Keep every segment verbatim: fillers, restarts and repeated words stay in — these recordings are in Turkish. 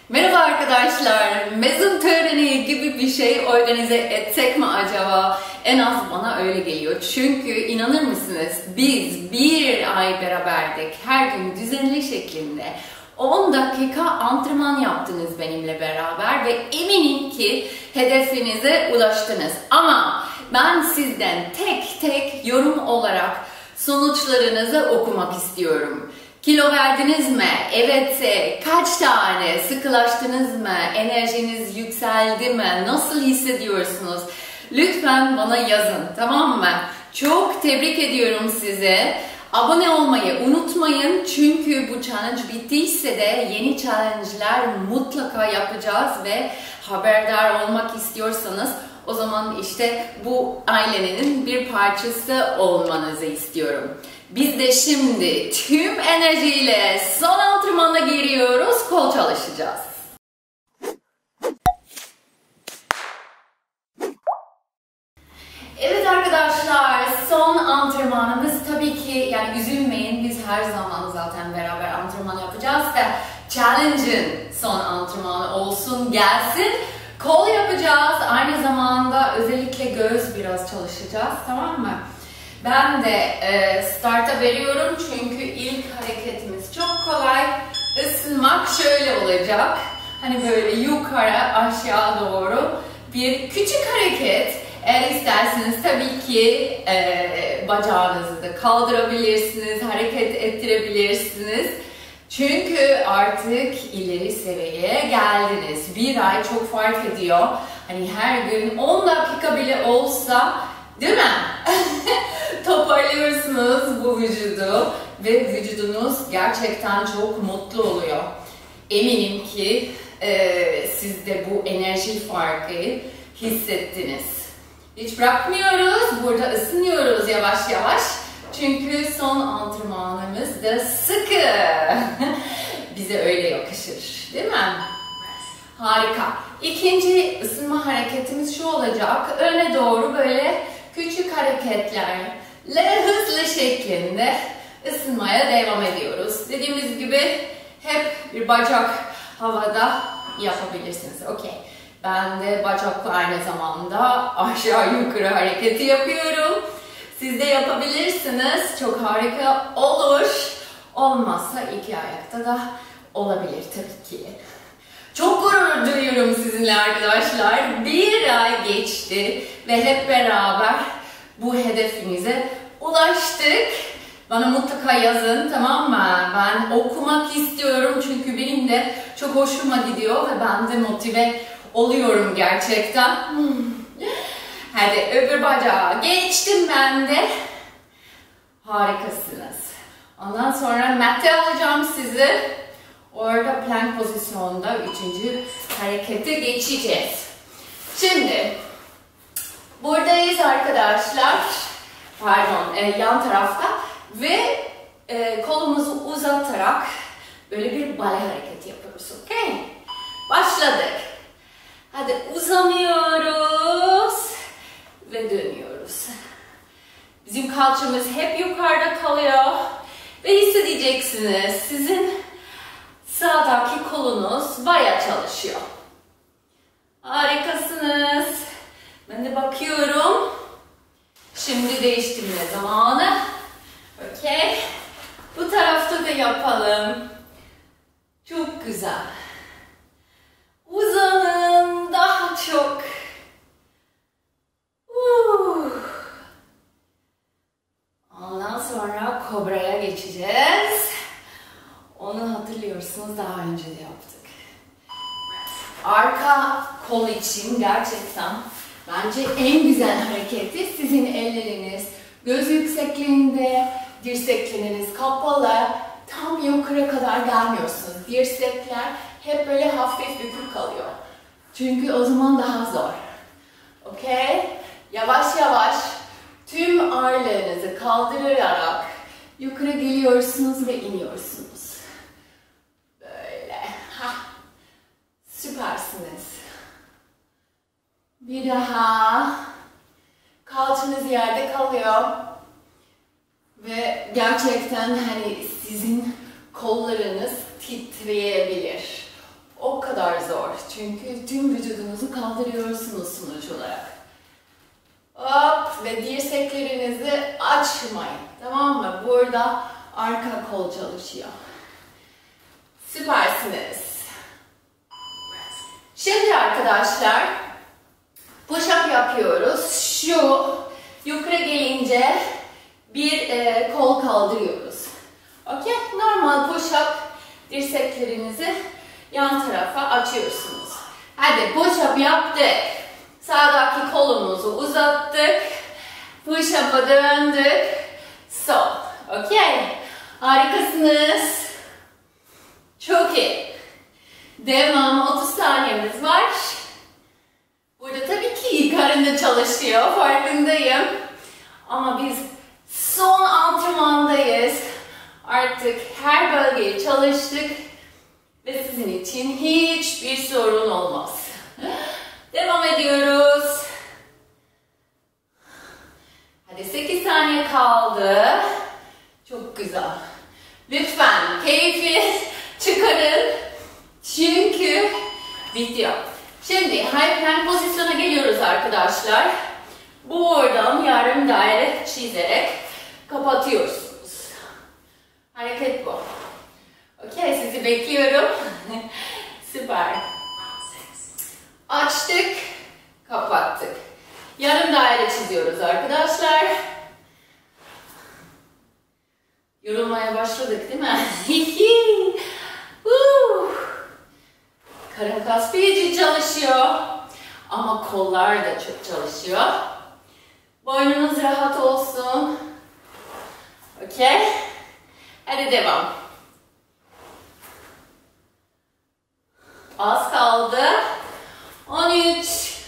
Merhaba arkadaşlar, mezun töreni gibi bir şey organize etsek mi acaba? En az bana öyle geliyor. Çünkü inanır mısınız biz bir ay beraberdik. Her gün düzenli şeklinde on dakika antrenman yaptınız benimle beraber ve eminim ki hedefinize ulaştınız. Ama ben sizden tek tek yorum olarak sonuçlarınızı okumak istiyorum. Kilo verdiniz mi? Evetse kaç tane? Sıkılaştınız mı? Enerjiniz yükseldi mi? Nasıl hissediyorsunuz? Lütfen bana yazın, tamam mı? Çok tebrik ediyorum size. Abone olmayı unutmayın çünkü bu challenge bittiyse de yeni challenge'ler mutlaka yapacağız ve haberdar olmak istiyorsanız o zaman işte bu ailenin bir parçası olmanızı istiyorum. Biz de şimdi tüm enerjiyle son antrenmana giriyoruz, kol çalışacağız. Evet arkadaşlar, son antrenmanımız tabii ki, yani üzülmeyin, biz her zaman zaten beraber antrenman yapacağız da challenge'ın son antrenmanı olsun, gelsin. Kol yapacağız, aynı zamanda özellikle göğüs biraz çalışacağız, tamam mı? Ben de e, start'a veriyorum çünkü ilk hareketimiz çok kolay. Isınmak şöyle olacak. Hani böyle yukarı aşağı doğru bir küçük hareket. Eğer isterseniz tabii ki e, bacağınızı da kaldırabilirsiniz, hareket ettirebilirsiniz. Çünkü artık ileri seviyeye geldiniz. Bir ay çok fark ediyor. Hani her gün on dakika bile olsa, değil mi? Toparlıyorsunuz bu vücudu ve vücudunuz gerçekten çok mutlu oluyor. Eminim ki e, siz de bu enerji farkı hissettiniz. Hiç bırakmıyoruz, burada ısınıyoruz yavaş yavaş. Çünkü son antrenmanımız da sıkı. Bize öyle yakışır, değil mi? Harika. İkinci ısınma hareketimiz şu olacak. Öne doğru böyle küçük hareketlerle hızlı şeklinde ısınmaya devam ediyoruz. Dediğimiz gibi hep bir bacak havada yapabilirsiniz. Okey. Ben de bacakla aynı zamanda aşağı yukarı hareketi yapıyorum. Siz de yapabilirsiniz. Çok harika olur. Olmazsa iki ayakta da olabilir tabii ki. Çok gurur duyuyorum sizinle arkadaşlar. Bir ay geçti ve hep beraber bu hedefimize ulaştık. Bana mutlaka yazın, tamam mı? Ben okumak istiyorum çünkü benim de çok hoşuma gidiyor ve ben de motive oluyorum gerçekten. Hadi öbür bacağa geçtim ben de. Harikasınız. Ondan sonra mat'e alacağım sizi. Orada plank pozisyonunda üçüncü harekete geçeceğiz. Şimdi buradayız arkadaşlar. Pardon, e, yan tarafta ve e, kolumuzu uzatarak böyle bir bale hareketi yapıyoruz. Okay? Başladık. Hadi uzanıyoruz ve dönüyoruz. Bizim kalçamız hep yukarıda kalıyor ve hissedeceksiniz sizin sağdaki kolunuz bayağı çalışıyor. Harikasınız. Ben de bakıyorum. Şimdi değiştirme zamanı. Okey. Bu tarafta da yapalım. Çok güzel. Uzanın daha çok. Uh. Ondan sonra kobraya geçeceğiz. Onu hatırlıyorsunuz, daha önce de yaptık. Arka kol için gerçekten bence en güzel hareketi sizin elleriniz göz yüksekliğinde, dirsekleriniz kapalı, tam yukarı kadar gelmiyorsunuz. Dirsekler hep böyle hafif bükük kalıyor. Çünkü o zaman daha zor. Okey? Yavaş yavaş tüm ağırlığınızı kaldırarak yukarı geliyorsunuz ve iniyorsunuz. Böyle. Ha. Süpersiniz. Bir daha. Kalçanız yerde kalıyor. Ve gerçekten hani sizin kollarınız titreyebilir. O kadar Çünkü tüm vücudunuzu kaldırıyorsunuz sonuç olarak. Hop ve dirseklerinizi açmayın. Tamam mı? Burada arka kol çalışıyor. Süpersiniz. Şimdi arkadaşlar push-up yapıyoruz. Şu yukarı gelince bir e, kol kaldırıyoruz. Okay? Normal push-up, dirseklerinizi yan tarafa açıyorsunuz. Hadi push-up yaptık. Sağdaki kolumuzu uzattık. Push-up'a döndük. Sol. Okay? Harikasınız. Çok iyi. Devam. otuz saniyemiz var. Burada tabii ki karın da çalışıyor. Farkındayım. Ama biz son antrenmandayız. Artık her bölgeyi çalıştık. Ve sizin için hiçbir sorun olmaz. Devam ediyoruz. Hadi sekiz saniye kaldı. Çok güzel. Lütfen keyfi çıkarın. Çünkü bitiyor. Şimdi high plank pozisyona geliyoruz arkadaşlar. Buradan yarım daire çizerek kapatıyorsunuz. Hareket bu. Okey, sizi bekliyorum. Süper. Açtık, kapattık. Yarım daire çiziyoruz arkadaşlar. Yorulmaya başladık değil mi? Karın kas feci çalışıyor. Ama kollar da çok çalışıyor. Boynunuz rahat olsun. Okey. Hadi devam. Az kaldı. on üç.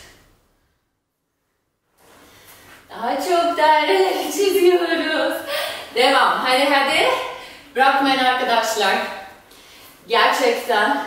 Daha çok daire çiziyoruz. Devam. Hadi hadi. Bırakmayın arkadaşlar. Gerçekten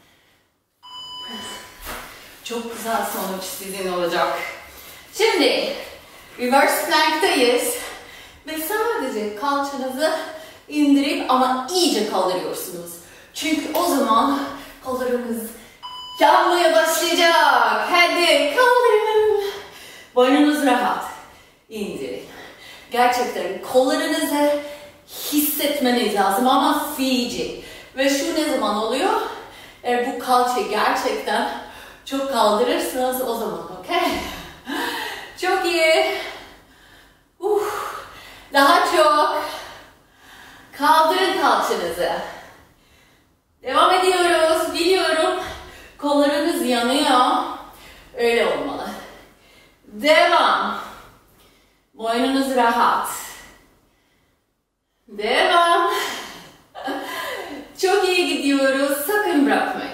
çok güzel sonuç sizin olacak. Şimdi reverse plank'tayız. Ve sadece kalçanızı indirip ama iyice kaldırıyorsunuz. Çünkü o zaman kollarınız yanmaya başlayacak. Hadi kaldırın. Boynunuz rahat. İndirin. Gerçekten kollarınızı hissetmeniz lazım ama feci. Ve şu ne zaman oluyor? Eğer bu kalçayı gerçekten çok kaldırırsanız o zaman, okey? Çok iyi. Uh, daha çok. Kaldırın kalçanızı. Devam ediyoruz. Biliyorum. Kollarınız yanıyor. Öyle olmalı. Devam. Boynunuz rahat. Devam. Çok iyi gidiyoruz. Sakın bırakmayın.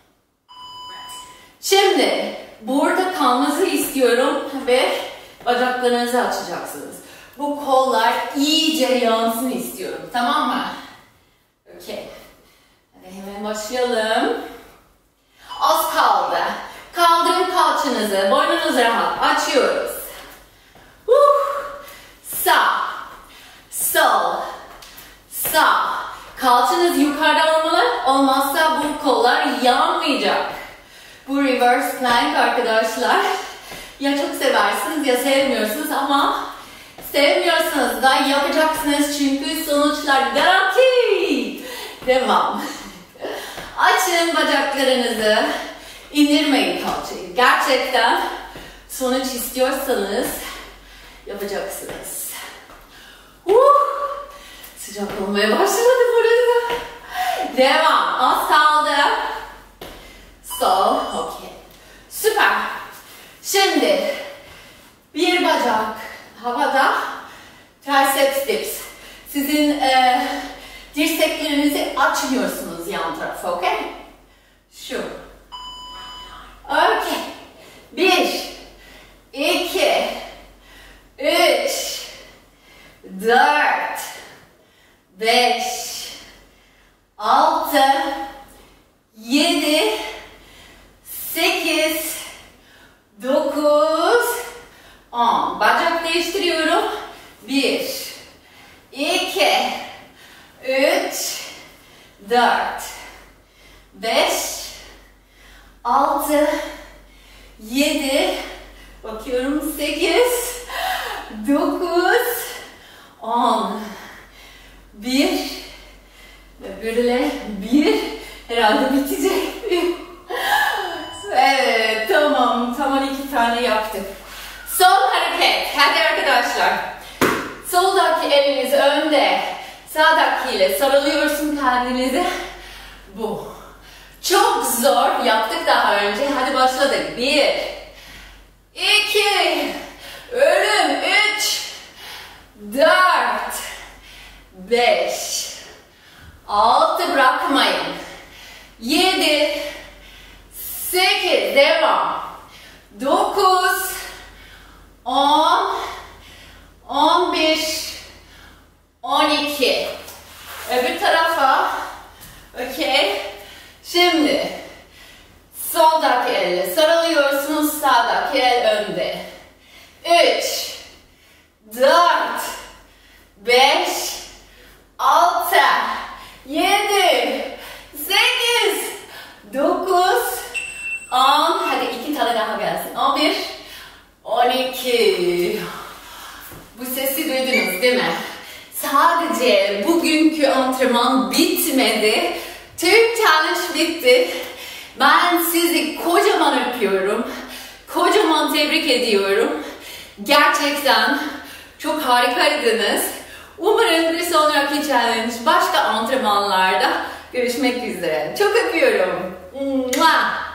Şimdi burada kalmanızı istiyorum ve bacaklarınızı açacaksınız. Bu kollar iyice yansın istiyorum. Tamam mı? Okey. Hadi hemen başlayalım. Az kaldı. Kaldırın kalçanızı. Boynunuz rahat. Açıyoruz. Uh. Sağ. Sol. Sağ. Kalçanız yukarıda olmalı. Olmazsa bu kollar yanmayacak. Bu reverse plank arkadaşlar. Ya çok seversiniz ya sevmiyorsunuz ama sevmiyorsanız da yapacaksınız çünkü sonuçlar garanti. Devam. Açın bacaklarınızı. İndirmeyin kalçayı. Gerçekten sonuç istiyorsanız yapacaksınız. Uh, sıcak olmaya başladı burada. Devam. Az kaldı. Sol. Okay. Süper. Şimdi bir bacak havada, triceps dips. Sizin e, dirseklerinizi açmıyorsunuz yan tarafa, okey? Şu. Okey. Bir, iki, üç, dört, beş, altı, yedi, sekiz, dokuz, on. Bacak değiştiriyorum. Bir, iki, üç, dört, altı, yedi, bakıyorum sekiz, dokuz, on, bir ve böyle bir herhalde bitecek. Evet, tamam, tamam iki tane yaptık. Son hareket, hadi arkadaşlar. Soldaki eliniz önde, sağdakiyle sarılıyorsun kendinize. Bu. Çok zor, yaptık daha önce. Hadi başladık. Bir, iki, ölüm, üç, dört, beş, altı bırakmayın. Yedi, sekiz, devam. Dokuz, on, on bir, on iki. Öbür tarafa. Okey. Şimdi soldaki elle sarılıyorsunuz, sağdaki el önde. Üç, dört, beş, altı, yedi, sekiz, dokuz, on. Hadi iki tane daha gelsin. On bir, on iki. Bu sesi duydunuz değil mi? Sadece bugünkü antrenman bitmedi. Tüm challenge bitti. Ben sizi kocaman öpüyorum. Kocaman tebrik ediyorum. Gerçekten çok harikaydınız. Umarım bir sonraki challenge başka antrenmanlarda görüşmek üzere. Çok öpüyorum. Mua!